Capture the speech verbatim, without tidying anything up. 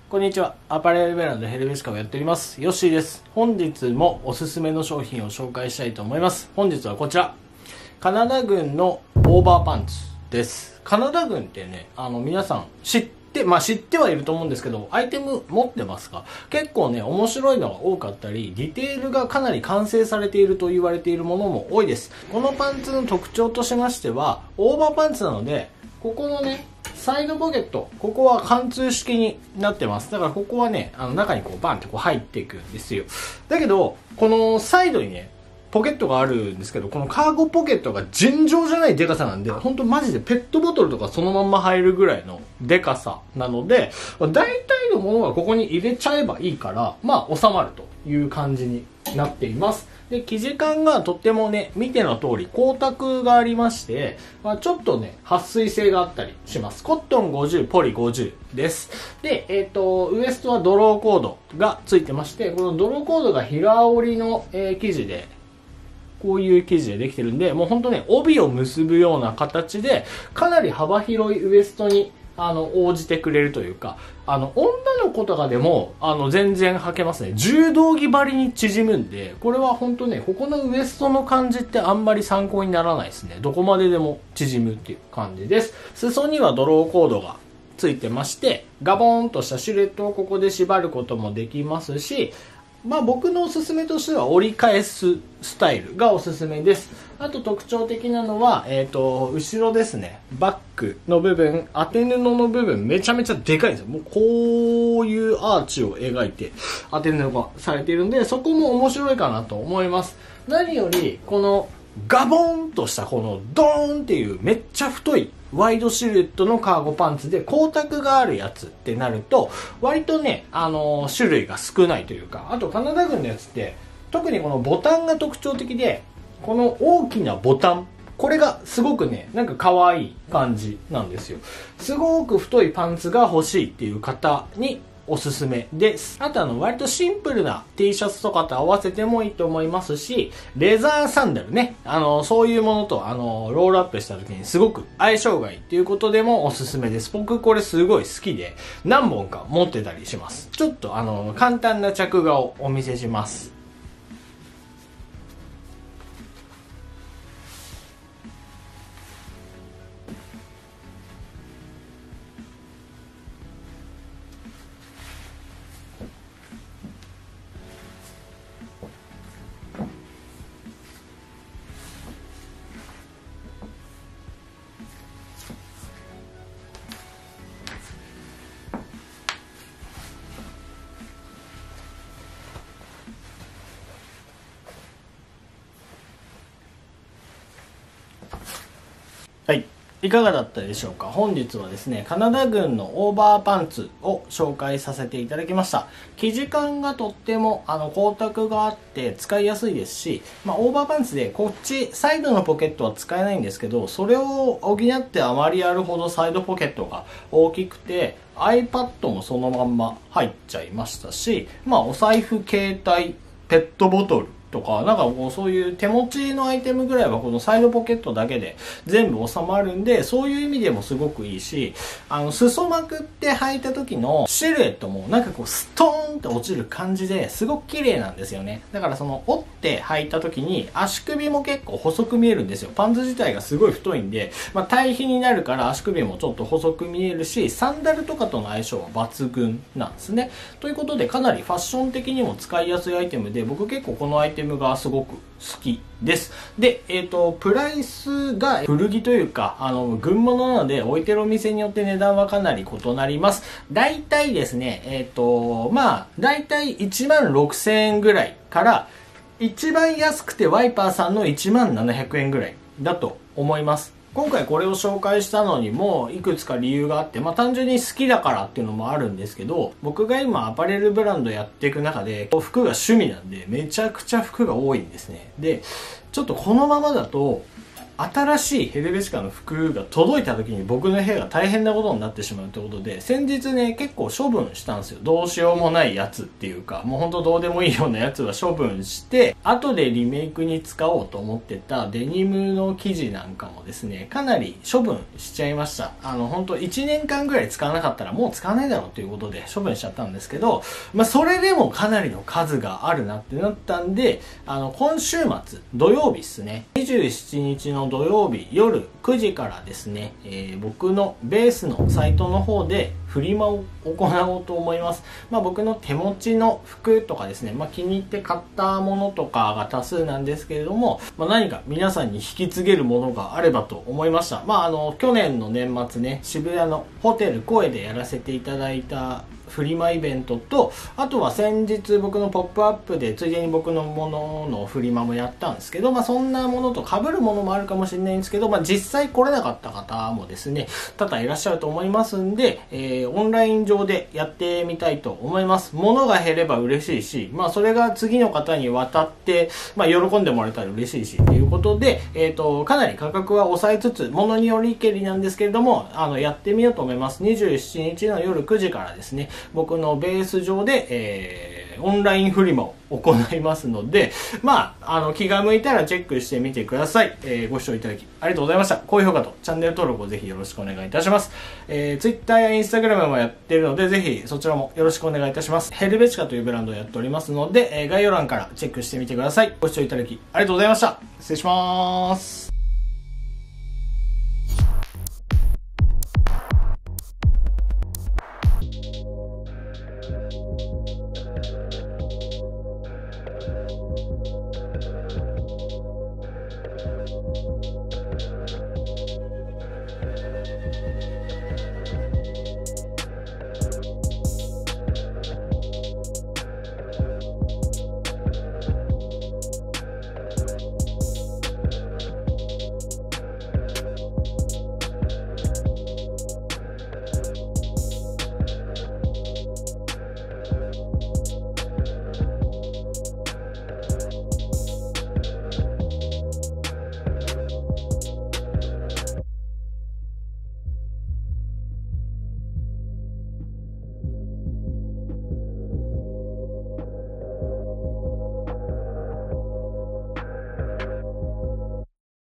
こんにちは。アパレルブランドヘルベスカをやっております。ヨッシーです。本日もおすすめの商品を紹介したいと思います。本日はこちら。カナダ軍のオーバーパンツです。カナダ軍ってね、あの皆さん知って、まあ知ってはいると思うんですけど、アイテム持ってますか？結構ね、面白いのが多かったり、ディテールがかなり完成されていると言われているものも多いです。このパンツの特徴としましては、オーバーパンツなので、ここのね、サイドポケット、ここは貫通式になってます。だからここはね、あの中にこうバンってこう入っていくんですよ。だけど、このサイドにね、ポケットがあるんですけど、このカーゴポケットが尋常じゃないデカさなんで、ほんとマジでペットボトルとかそのまんま入るぐらいのデカさなので、大体のものはここに入れちゃえばいいから、まあ収まるという感じになっています。で、生地感がとってもね、見ての通り光沢がありまして、まあ、ちょっとね、撥水性があったりします。コットンごじゅう、ポリごじゅうです。で、えっと、ウエストはドローコードがついてまして、このドローコードが平織りの、えー、生地で、こういう生地でできてるんで、もうほんとね、帯を結ぶような形で、かなり幅広いウエストに、あの、応じてくれるというか、あの、女の子とかでも、あの、全然履けますね。柔道着張りに縮むんで、これはほんとね、ここのウエストの感じってあんまり参考にならないですね。どこまででも縮むっていう感じです。裾にはドローコードがついてまして、ガボーンとしたシルエットをここで縛ることもできますし、まあ僕のおすすめとしては折り返すスタイルがおすすめです。あと特徴的なのは、えっと、後ろですね。バックの部分、当て布の部分めちゃめちゃでかいんですよ。もうこういうアーチを描いて当て布がされているんで、そこも面白いかなと思います。何より、このガボーンとしたこのドーンっていうめっちゃ太いワイドシルエットのカーゴパンツで光沢があるやつってなると割とね、あのー、種類が少ないというか、あとカナダ軍のやつって特にこのボタンが特徴的で、この大きなボタン、これがすごくね、なんか可愛い感じなんですよ。すごく太いパンツが欲しいっていう方におすすめです。あとあの割とシンプルな T シャツとかと合わせてもいいと思いますし、レザーサンダルね、あのそういうものとあのロールアップした時にすごく相性がいいっていうことでもおすすめです。僕これすごい好きで何本か持ってたりします。ちょっとあの簡単な着画をお見せします。はい。いかがだったでしょうか。本日はですね、カナダ軍のオーバーパンツを紹介させていただきました。生地感がとってもあの光沢があって使いやすいですし、まあ、オーバーパンツでこっちサイドのポケットは使えないんですけど、それを補ってあまりあるほどサイドポケットが大きくて iPad もそのまんま入っちゃいましたし、まあ、お財布、携帯、ペットボトルとか、なんかこうそういう手持ちのアイテムぐらいはこのサイドポケットだけで全部収まるんで、そういう意味でもすごくいいし、あの、裾まくって履いた時のシルエットもなんかこうストーンって落ちる感じですごく綺麗なんですよね。だからその折って履いた時に足首も結構細く見えるんですよ。パンツ自体がすごい太いんで、まあ対比になるから足首もちょっと細く見えるし、サンダルとかとの相性は抜群なんですね。ということでかなりファッション的にも使いやすいアイテムで、僕結構このアイテムアイテムがすごく好きです。で、えっと、プライスが古着というか、あの、軍物なので置いてるお店によって値段はかなり異なります。だいたいですね、えっと、まあ、だいたいいちまんろくせんえんぐらいから、一番安くてワイパーさんのいちまんななひゃくえんぐらいだと思います。今回これを紹介したのにもいくつか理由があって、まあ単純に好きだからっていうのもあるんですけど、僕が今アパレルブランドやっていく中で服が趣味なんでめちゃくちゃ服が多いんですね。で、ちょっとこのままだと新しいヘルベシカの服が届いた時に僕の部屋が大変なことになってしまうということで、先日ね、結構処分したんですよ。どうしようもないやつっていうか、もうほんとどうでもいいようなやつは処分して、後でリメイクに使おうと思ってたデニムの生地なんかもですね、かなり処分しちゃいました。あの、ほんといちねんかんぐらい使わなかったらもう使わないだろうということで処分しちゃったんですけど、まあ、それでもかなりの数があるなってなったんで、あの、今週末、土曜日ですね、にじゅうしちにちの土曜日夜くじからですね、えー、僕のベースのサイトの方でフリマを行おうと思います。まあ、僕の手持ちの服とかですね、まあ、気に入って買ったものとかが多数なんですけれども、まあ、何か皆さんに引き継げるものがあればと思いました。まあ、あの、去年の年末ね、渋谷のホテル声でやらせていただいたフリマイベントと、あとは先日僕のポップアップでついでに僕のもののフリマもやったんですけど、まあそんなものと被るものもあるかもしれないんですけど、まあ実際来れなかった方もですね、多々いらっしゃると思いますんで、えー、オンライン上でやってみたいと思います。物が減れば嬉しいし、まあそれが次の方に渡って、まあ喜んでもらえたら嬉しいし、ということで、えっと、かなり価格は抑えつつ、物によりけりなんですけれども、あの、やってみようと思います。にじゅうしちにちの夜くじからですね、僕のベース上で、えー、オンラインフリマを行いますので、まあ、あの、気が向いたらチェックしてみてください。えー、ご視聴いただきありがとうございました。高評価とチャンネル登録をぜひよろしくお願いいたします。えー、Twitter や Instagram もやっているので、ぜひそちらもよろしくお願いいたします。ヘルベチカというブランドをやっておりますので、えー、概要欄からチェックしてみてください。ご視聴いただきありがとうございました。失礼します。